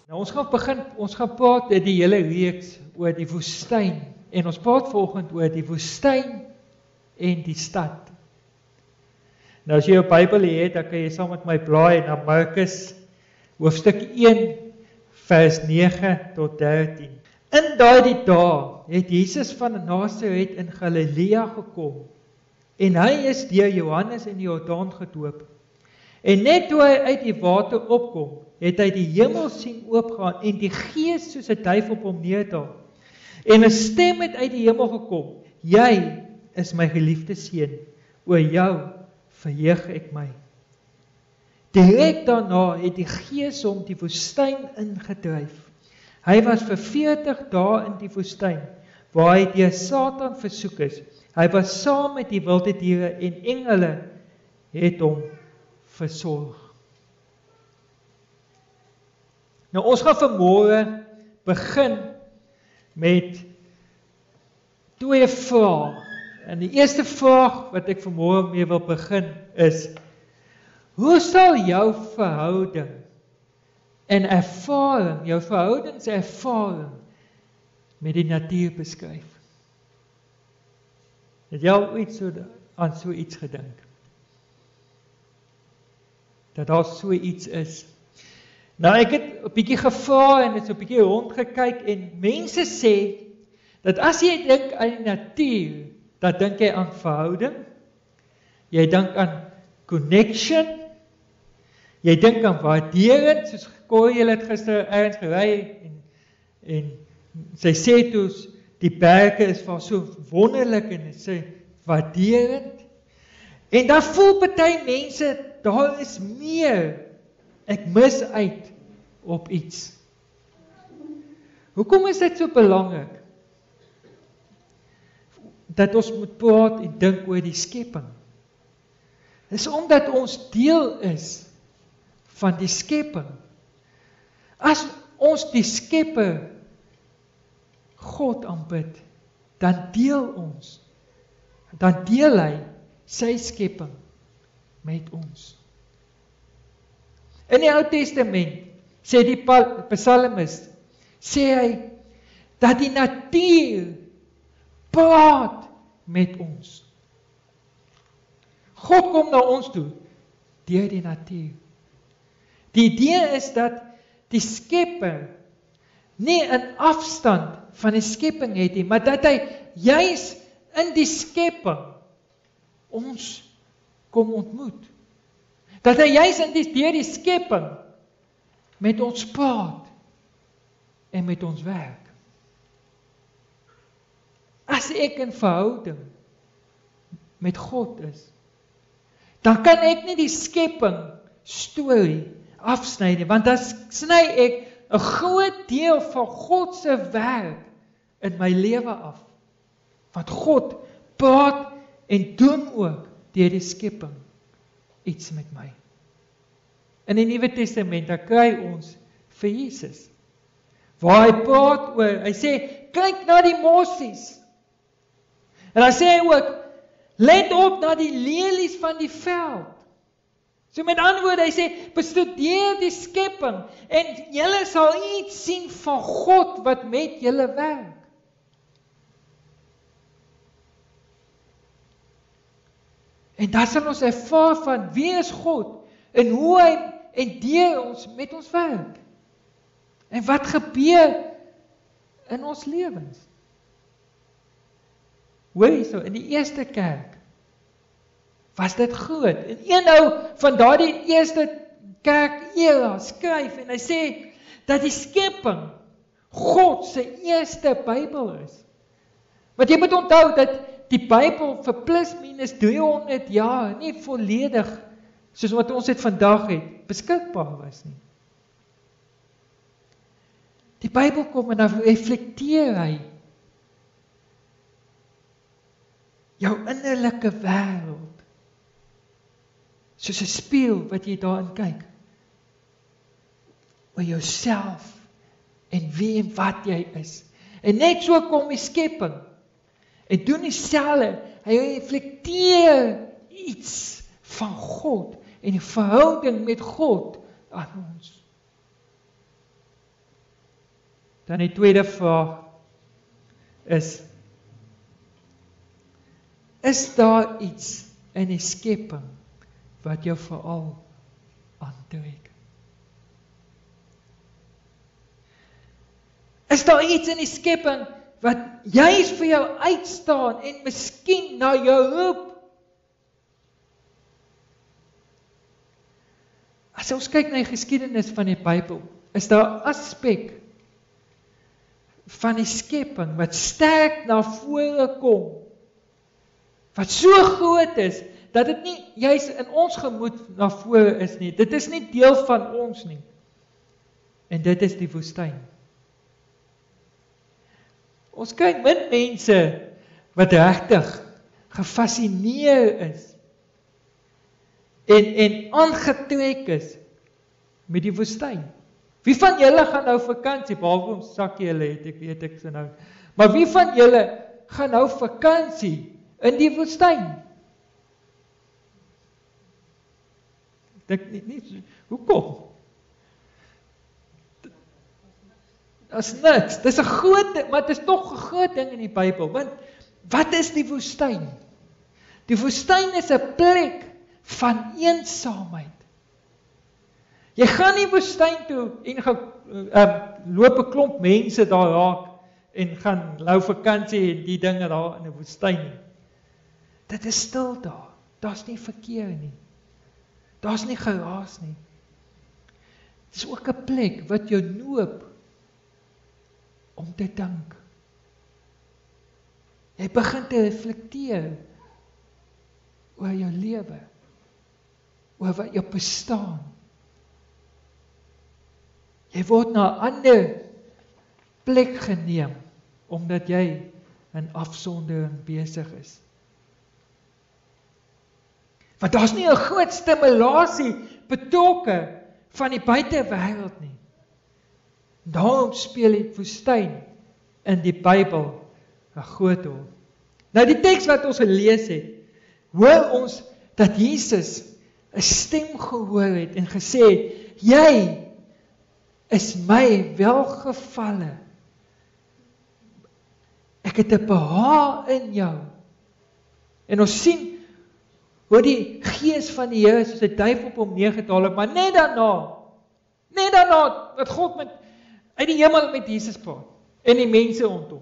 Nou ons gaan praat die hele reeks oor die woestyn, en ons praat vanoggend oor die woestyn en die stad. Nou as jy jou Bybel het, dan kan jy saam met my blaai na Markus, hoofstuk 1, vers 9 tot 13. In daardie dae het Jesus van Nasaret in Galilea gekom, en hy is deur Johannes in die Jordaan gedoop. En net toe hy uit die water opkom, het hy die hemel sien oopgaan en die Gees soos 'n duif op hom neerdaal. En 'n stem het uit die hemel gekom: "Jy is my geliefde seun, oor jou verheug ek my." Direk daarna het die Gees hom die woestyn ingedryf. Hy was vir 40 dae in die woestyn, waar hy deur Satan versoek is. Hy was saam met die wilde diere en engele het hom versorg. Nou ons gaan vanmôre begin met 2 vrae. En die eerste vraag wat ek vanmôre mee wil begin is: hoe sal jou verhouding en ervaring, jou verhoudingservaring met die natuur beskryf? Het jy al ooit aan so iets gedink? Dat daar so iets is. Nou ek het 'n bietjie gevra en het so 'n bietjie rondgekyk en mense sê dat as jy dink aan die natuur, dan dink jy aan verhouding, jy dink aan connection, jy dink aan waardering, soos Corrie het gister ergens gery en sy sê toe die berge is van so wonderlik en sy waarderend. En dan voel party mense, daar is meer, ek mis uit op iets. Hoekom is dit so belangrik dat ons moet praat en dink oor die skepping? Dis omdat ons deel is van die skepping. As ons die Skepper God aanbid, dan deel hy sy skepping met ons. In die Ou Testament sê die psalmis, sê hy dat die natuur praat met ons. God kom na ons toe deur die natuur. Die idee is dat die Skepper nie 'n afstand van die skepping het nie, maar dat hy juis in die skepping ons kom ontmoet. Dat hy juis deur die skepping met ons praat en met ons werk. As ek in verhouding met God is, dan kan ek nie die skepping storie afsny nie, want dan sny ek 'n groot deel van God se werk in my lewe af. Want God praat en doen ook deur die skepping iets met my. In die Nuwe Testament, dan kry ons vir Jesus, waar hy praat oor, hy sê, kyk na die mosies. En dan sê hy ook, let op na die lelies van die veld. So met ander woorde, hy sê, bestudeer die skepping, en julle sal iets sien van God wat met julle werk. En dan sal ons ervaar van wie is God, en hoe hy en deur ons met ons werk. En wat gebeur in ons lewens? Hoor hierso, in die eerste kerk was dit groot. En een ou van daardie eerste kerk era skryf en hy sê dat die skepping God se eerste Bybel is. Want jy moet onthou dat die Bybel vir plus minus 300 jaar nie volledig, soos wat ons dit vandag het, beskikbaar was nie. Die Bybel kom en dan reflekteer hy jou innerlike wêreld, soos 'n spieël wat jy daarin kyk, oor jouself en wie en wat jy is. En net so kom die skepping en doen dieselfde. Hy reflekteer iets van God en die verhouding met God aan ons. Dan die tweede vraag is daar iets in die skepping wat jou veral aantrek? Is daar iets in die skepping wat juis vir jou uitstaan en miskien na jou roep? As ons kyk na die geskiedenis van die Bybel, is daar 'n aspek van die skepping wat sterk na vore kom, wat so groot is, dat dit nie juis in ons gemoed na vore is nie. Dit is nie deel van ons nie. En dit is die woestyn. Ons kyk min mense wat regtig gefascineer is en aangetrek is met die woestyn. Wie van julle gaan nou vakansie, behalwe ons sakkie julle het, ek weet ek so nou, maar wie van julle gaan nou vakansie in die woestyn? Ek dink nie, hoekom? Dis niks, dis 'n groot ding, maar dit is tog 'n groot ding in die Bybel, want wat is die woestyn? Die woestyn is 'n plek van eensaamheid. Jy gaan nie woestyn toe en gaan loop 'n klomp mense daar raak en gaan lou vakansie en die dinge daar in 'n woestyn nie. Dit is stil daar. Daar's nie verkeer nie. Daar's nie geraas nie. Dit is ook 'n plek wat jou noop om te dink. Jy begin te reflekteer oor jou lewe, oor wat jou bestaan. Jy word na 'n ander plek geneem, omdat jy in afsondering besig is. Want daar's nie 'n groot stimulasie betrokke van die buitewêreld nie. Daarom speel die woestyn in die Bybel 'n groot rol. Nou die teks wat ons gelees het, hoor ons dat Jesus 'n stem gehoor het en gesê het, jy is my welgevalle. Ek het 'n behaag in jou. En ons sien hoe die gees van die Here soos 'n duif op hom neergedaal het, maar net daarna wat God uit die hemel met Jesus praat en die mense rondom.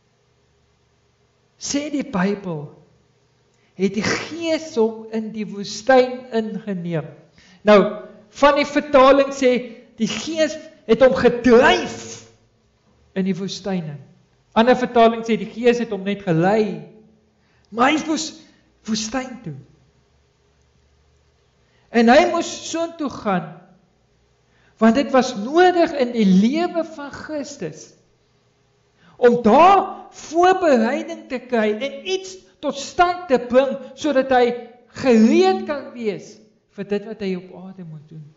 Sê die Bybel, het die gees hom in die woestyn ingeneem. Nou, van die vertaling sê, die gees het hom gedryf in die woestyn. Ander vertaling sê, die gees het hom net gelei, maar hy moes woestyn toe. En hy moes soontoe gaan, want dit was nodig in die lewe van Christus, om daar voorbereiding te kry en iets tot stand te bring, sodat hy gereed kan wees vir dit wat hy op aarde moet doen.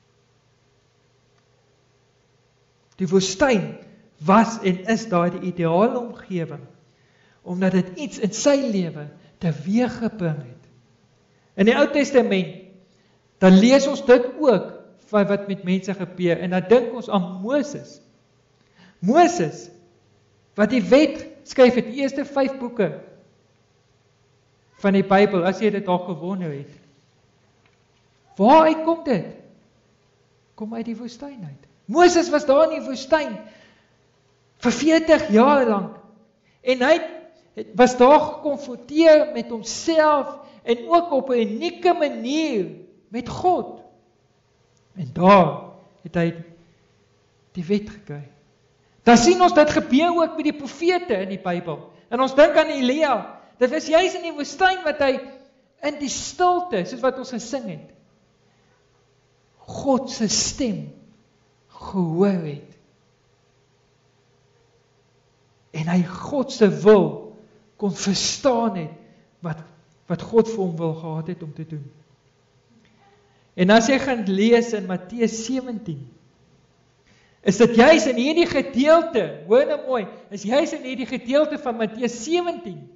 Die woestyn was en is daar die ideale omgewing, omdat dit iets in sy lewe teweeggebring het. In die Ou Testament, dan lees ons dit ook, van wat met mense gebeur, en dan dink ons aan Moses. Moses, wat die wet skryf het, die eerste 5 boeke van die Bybel, as jy dit al gewonder het. Waaruit kom dit? Kom uit die woestyn uit. Moses was daar in die woestyn vir 40 jaar lank, en hy was daar gekonfronteer met homself, en ook op 'n unieke manier met God. En daar het hy die wet gekry. Dan sien ons dit gebeur ook met die profete in die Bybel. En ons dink aan Elia. Dit was juis in die woestyn wat hy in die stilte, soos wat ons gesing het, God se stem gehoor het. En hy God se wil kon verstaan het, wat God vir hom wil gehad het om te doen. En as jy gaan lees in Matteus 17, is dit juis in hierdie gedeelte, hoor nou mooi, is juis in hierdie gedeelte van Matteus 17,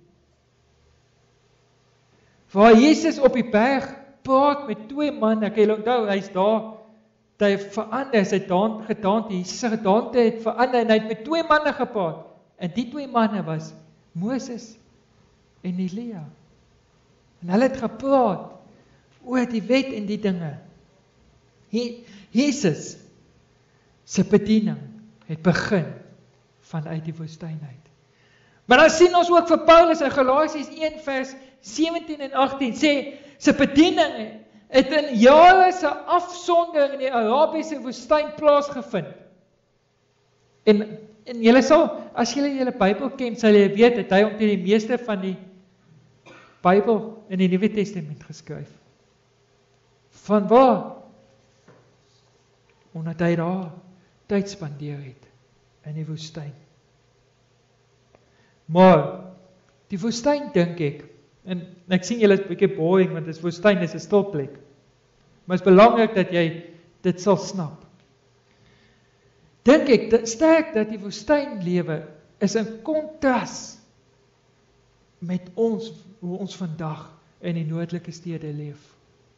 waar Jesus op die berg praat met 2 manne, ek onthou, hy's daar hy verander, sy gedaante, Jesus gedaante het verander, en hy het met 2 manne gepraat, en die 2 manne was Moses en Elia, en hulle het gepraat oor die wet en die dinge. Jesus se bediening het begin vanuit die woestyn uit. Maar dan sien ons ook vir Paulus in Galasiërs 1 vers 17 en 18 sê, sy bediening het in jare se afsondering in die Arabiese woestyn plaasgevind. En julle sal, as julle julle Bybel ken, sal julle weet dat hy omtrent die meeste van die Bybel in die Nuwe Testament geskryf. Van waar? Omdat hy daar tyd spandeer het in die woestyn. Maar die woestyn dink ek, en ek sien julle is 'n bietjie boring, want die woestyn is 'n stil plek. Maar het is belangrik dat jy dit sal snap. Dink ek sterk dat die woestynlewe is in kontras met ons, hoe ons vandag in die noordelike stede leef.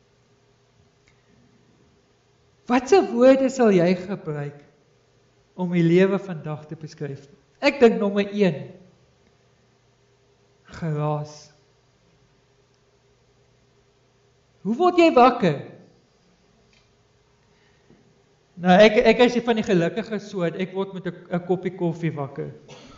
Watse woorde sal jy gebruik om die lewe vandag te beskryf? Ek dink nommer 1, geraas. Hoe word jy wakker? Nou, ek is van die gelukkige soort, ek word met 'n koppie koffie wakker.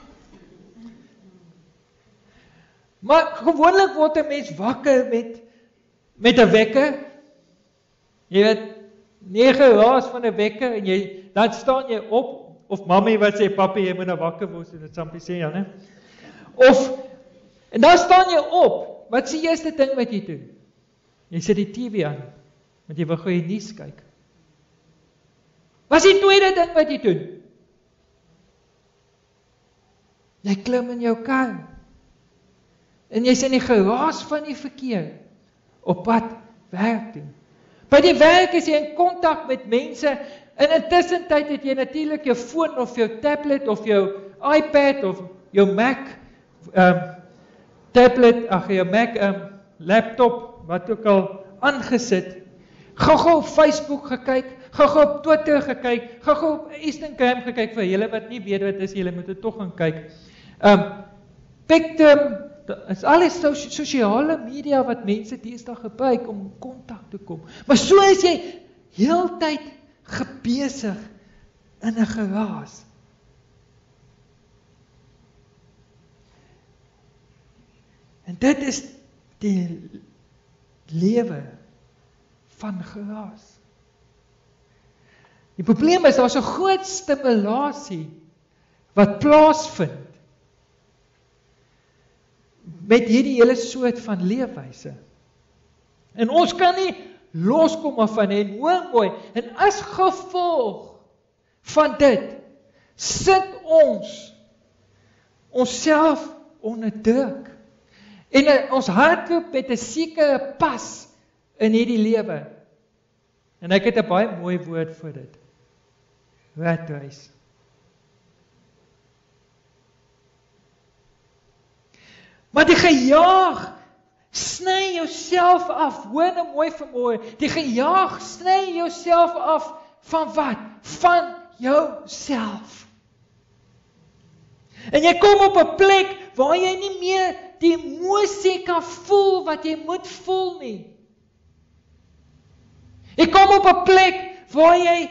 Maar gewoonlik word 'n mens wakker met 'n wekker. Jy weet, 9 raas van 'n wekker, en dan staan jy op, of mammy wat sê, papi, jy moet nou wakker word, so dit sampie sê, ja, ne? En dan staan jy op, wat is die eerste ding wat jy doen? Jy sit die TV aan, want jy wil gou die nuus kyk. Wat is die tweede ding wat jy doen? Jy klim in jou kar, en jy's in die geraas van die verkeer, op pad werk doen. By die werk is jy in kontak met mense, en intussen tyd het jy natuurlik jou foon, of jou tablet, of jou iPad, of jou Mac, jou Mac, laptop, wat ook al aangesit, gou op Facebook gekyk, gou op Twitter gekyk, gou op Instagram gekyk, vir julle wat nie weet wat is, julle moet dit tog gaan kyk. Spectrum, is alles sosiale media wat mense deesdae gebruik om in kontak te kom. Maar so is jy heeltyd gebesig in 'n geraas. En dit is die lewe van geraas. Die probleem is, daar's 'n groot stimulasie wat plaasvind met hierdie hele soort van leefwyse. En ons kan nie loskom af van en hoor mooi, en as gevolg van dit, sit ons onsself onder druk. En ons hardloop met 'n sekere pas in hierdie lewe. En ek het 'n baie mooi woord vir dit. Rat race. Maar die gejaag sny jouself af. Hoor nou mooi vanmôre. Die gejaag sny jouself af van wat? Van jouself. En jy kom op 'n plek waar jy nie meer die emosie kan voel wat jy moet voel nie. Jy kom op 'n plek waar jy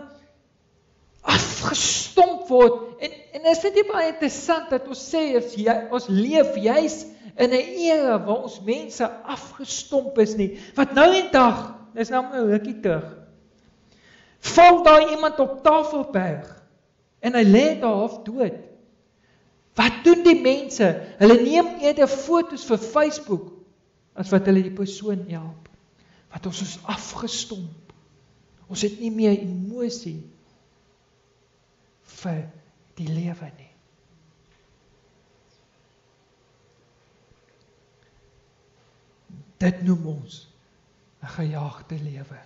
afgestomp word. En is dit nie baie interessant dat ons sê, ons leef juis in 'n era waar ons mense afgestomp is nie. Wat nou en dag, dis nou 'n rukkie terug, val daar iemand op Tafelberg, en hy lê daar half dood. Wat doen die mense? Hulle neem eerder foto's vir Facebook, as wat hulle die persoon help. Wat ons is afgestomp. Ons het nie meer emosie vir die lewe nie. Dit noem ons 'n gejaagde lewe.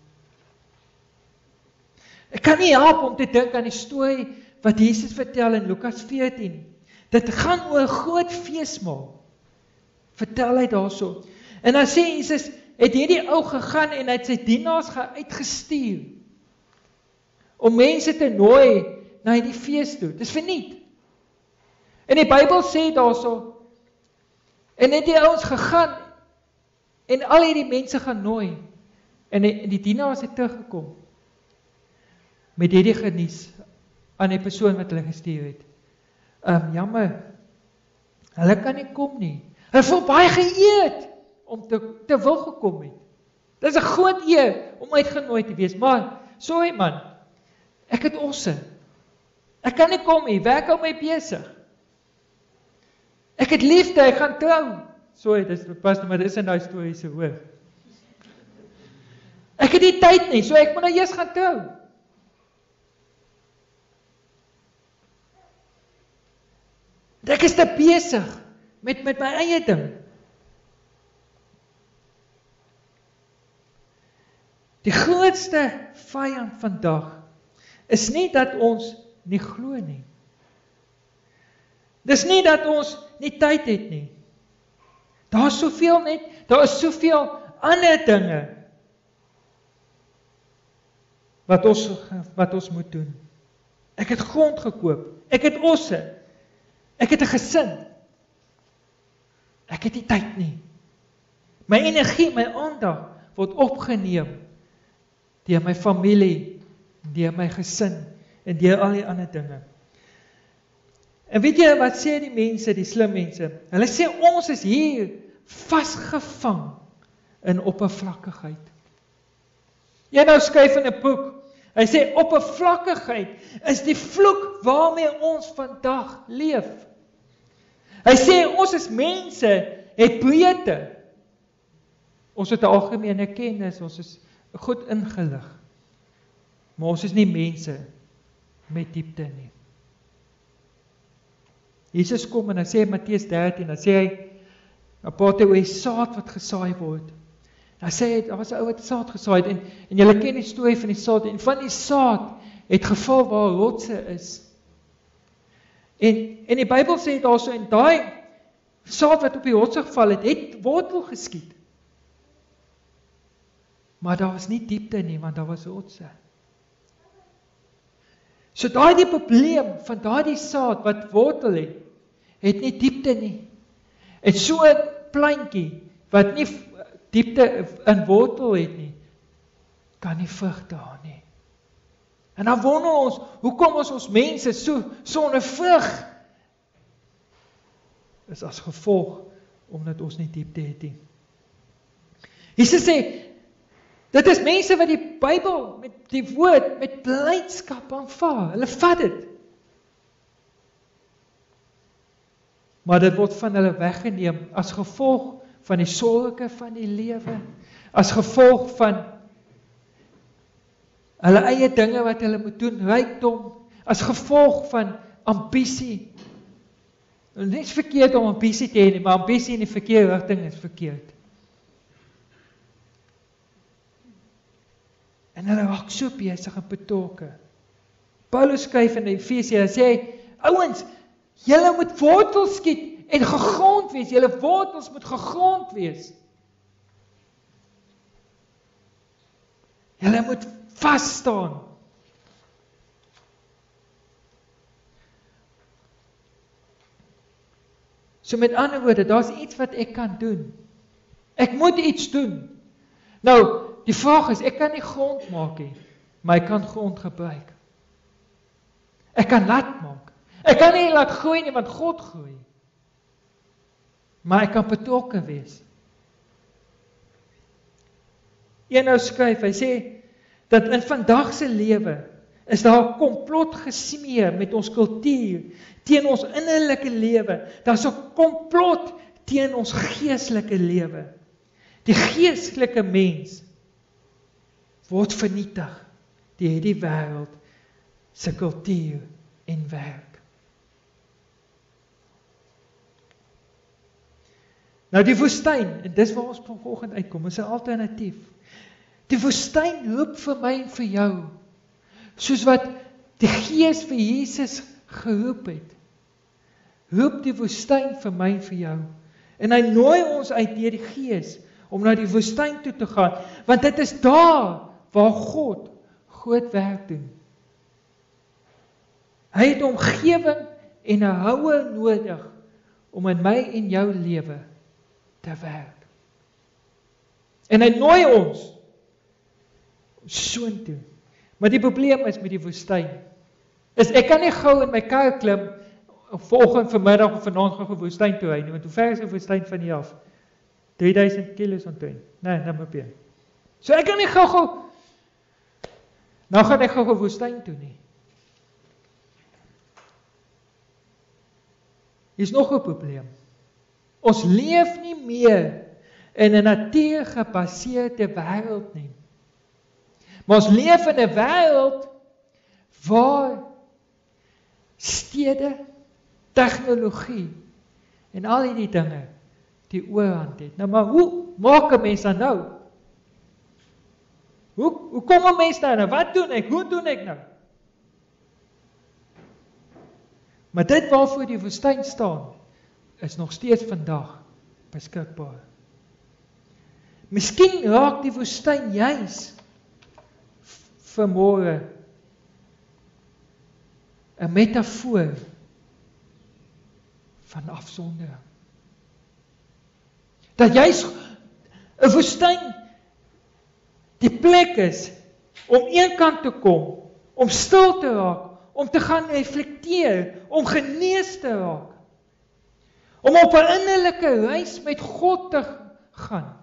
Ek kan nie help om te dink aan die storie wat Jesus vertel in Lukas 14. Dit gaan oor 'n groot feesmaal. Vertel hy daarso. En dan sê Jesus, het hierdie ou gegaan en hy het sy dienaars uitgestuur. om mense te nooi na die fees toe. Dis verniet. En die Bybel sê daarso, en het die ouens gegaan, en al hierdie mense gaan nooi, en die dienaars het teruggekom, met hierdie genuus, aan die persoon wat hulle gestuur het. Jammer, hulle kan nie kom nie. Hulle voel baie geëerd, om te wil gekom het. Dit is 'n groot eer, om uitgenooi te wees, maar, sorry man, ek het osse. Ek kan nie kom nie, werk hou my besig. Ek het liefde, ek gaan trou. Sorry, dis pas, maar dis in daai storie se hoor. Ek het nie tyd nie, so ek moet nou eers gaan trou. Ek is te besig met my eie ding. Die grootste vyand vandag is nie dat ons nie glo nie. Dis nie dat ons nie tyd het nie. Daar is soveel ander dinge wat ons moet doen. Ek het grond gekoop, ek het osse, ek het 'n gesin. Ek het nie tyd nie. My energie, my aandag word opgeneem deur my familie, deur my gesin en deur al die ander dinge. En weet jy wat sê die mense, die slim mense? Hulle sê ons is hier vasgevang in oppervlakkigheid. Jy nou skryf in 'n boek. Hy sê oppervlakkigheid is die vloek waarmee ons vandag leef. Hy sê ons is mense, het breedte. Ons het 'n algemene kennis, ons is goed ingelig. Maar ons is nie mense met diepte nie. Jesus kom en hy sê Matteus 13, dan sê hy, dan praat hy oor die saad wat gesaai word. Dan sê hy, daar was 'n ou wat saad gesaai het, en julle ken die storie van die saad, en van die saad het geval waar rotse is. En die Bybel sê daarso, en daai saad wat op die rotse geval het wortel geskiet. Maar daar was nie diepte nie, want daar was rotse. So daai die probleem van daai saad wat wortel het nie diepte nie. En so 'n plantjie wat nie diepte in wortel het nie, kan nie vrug dra nie. En dan wonder ons, hoekom ons mense so sonder vrug? Is as gevolg omdat ons nie diepte het nie. Jesus sê, dit is mense wat die Bybel met die woord met blydskap aanvaar. Hulle vat dit. Maar dit word van hulle weggeneem as gevolg van die sorge van die lewe, as gevolg van hulle eie dinge wat hulle moet doen, rykdom, as gevolg van ambisie. En dit is verkeerd om ambisie te hê, maar ambisie in die verkeerde rigting is verkeerd. En hulle raak so besig en betrokke. Paulus skryf in Efesië, hy sê, ouens, julle moet wortels skiet en gegrond wees, julle wortels moet gegrond wees. Julle moet vas staan. So met ander woorde, daar's iets wat ek kan doen. Ek moet iets doen. Nou, die vraag is, ek kan nie grond maak nie, maar ek kan grond gebruik. Ek kan laat maak. Ek kan nie laat groei nie, want God groei. Maar ek kan betrokke wees. Een nou skryf, hy sê, dat in vandag se lewe, is daar 'n komplot gesmee met ons kultuur, teen ons innerlike lewe. Daar's 'n komplot teen ons geestelike lewe. Die geestelike mens word vernietig deur hierdie wêreld se kultuur en werk. Nou die woestyn, en dis waar ons vanoggend uitkom, is 'n alternatief. Die woestyn roep vir my en vir jou, soos wat die Gees vir Jesus geroep het. Roep die woestyn vir my en vir jou. En hy nooi ons uit deur die Gees om na die woestyn toe te gaan, want dit is daar waar God groot werk doen. Hy het omgewing en 'n houer nodig om in my en jou lewe te werk. En hy nooi ons soontoe. Maar die probleem is met die woestyn. Ek kan nie gou in my kar klim vanoggend, vanmiddag of vanaand gou woestyn toe hy nie, want hoe ver is die woestyn van hier af? 3000 kilos ontoen. Nee, Namibië. So ek kan nie gou nou gaan ek gou woestyn toe nie. Hier is nog 'n probleem. Ons leef nie meer in 'n natuurgebaseerde wêreld nie. Maar ons leef in 'n wêreld waar stede, tegnologie en al hierdie dinge die oorhand het. Nou maar hoe maak 'n mens dan nou? Hoe kom 'n mens nou? Wat doen ek? Hoe doen ek nou? Maar dit waarvoor die woestyn staan, is nog steeds vandag beskikbaar. Miskien raak die woestyn juis vanmôre 'n metafoor van afsondering. Dat juis 'n woestyn die plek is om eenkant te kom, om stil te raak, om te gaan reflekteer, om genees te raak, om op 'n innerlike reis met God te gaan.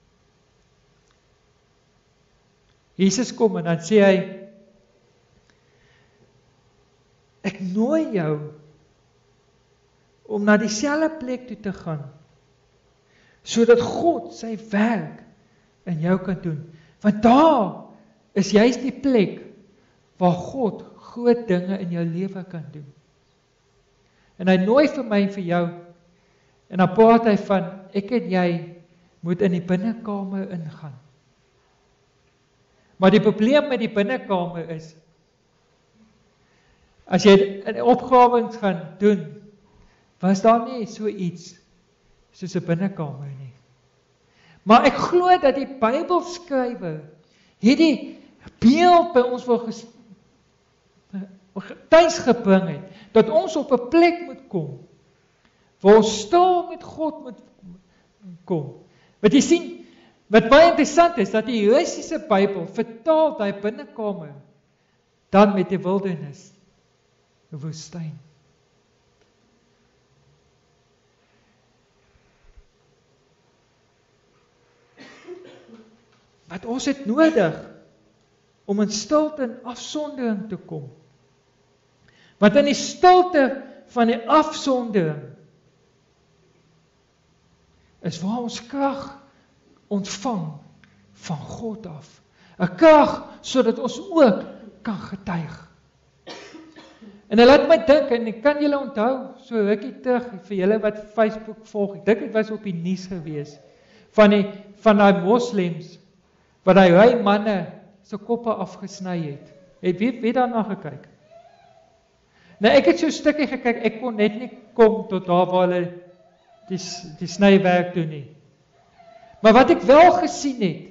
Jesus kom en dan sê hy, ek nooi jou om na dieselfde plek toe te gaan, sodat God sy werk in jou kan doen. Want daar is juist die plek waar God groot dinge in jou lewe kan doen. En hy nooi vir my en vir jou, en dan praat hy van, ek en jy moet in die binnekamer ingaan. Maar die probleem met die binnekamer is, as jy in opgrawings gaan doen, was daar nie so iets soos 'n binnekamer nie. Maar ek glo dat die Bybelskrywer hierdie beeld by ons wil tuis gebring het, dat ons op 'n plek moet kom, waar ons stil met God moet kom. Want jy sien, wat baie interessant is, dat die Russiese Bybel vertaal daai binnekamer dan met die wildernis, 'n woestyn. Wat ons het nodig om in stilte en afsondering te kom. Want in die stilte van die afsondering is waar ons krag ontvang van God af. 'n Krag sodat ons ook kan getuig. En dit laat my dink, en ek kan julle onthou, so rukkie terug, vir julle wat Facebook volg, ek dink dit was op die nuus gewees, van daai moslems, wat die ry manne se koppe afgesny het. Het wie daarna gekyk? Nou ek het so 'n stukkie gekyk, ek kon net nie kom tot daar waar hulle die snywerk doen nie. Maar wat ek wel gesien het,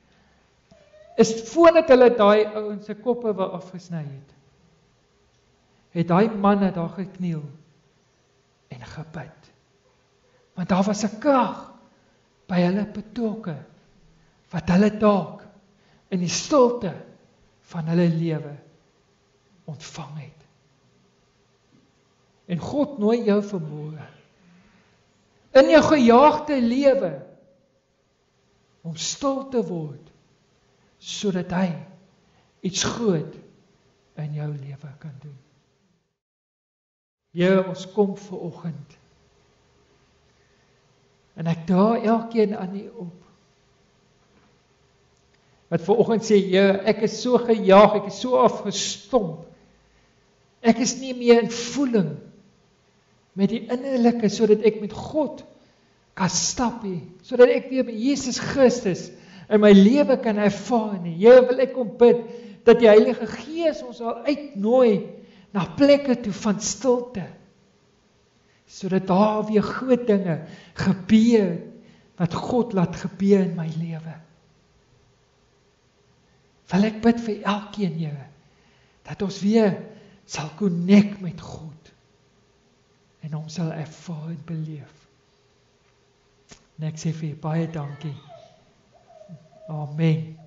is voordat hulle daai ouens se koppe wou afgesny het daai manne daar gekniel en gebid. Want daar was 'n krag by hulle betrokke, wat hulle dalk in die stilte van hulle lewe ontvang het. En God nooi jou vanmôre in jou gejaagde lewe om stil te word, sodat hy iets groot in jou lewe kan doen. Here, ons kom vanoggend en ek dra elkeen aan U op. Wat vanoggend sê, Here, ek is so gejaag, ek is so afgestomp. Ek is nie meer in voeling met die innerlike, sodat ek met God kan stap nie, sodat ek weer met Jesus Christus in my lewe kan ervaar nie. Here, wil ek kom bid, dat die Heilige Gees ons sal uitnooi na plekke toe van stilte, sodat daar weer groot dinge gebeur, wat God laat gebeur in my lewe. Wil ek bid vir elkeen, Here, dat ons weer sal connect met God en hom sal ervaar en beleef. En ek sê vir u baie dankie. Amen.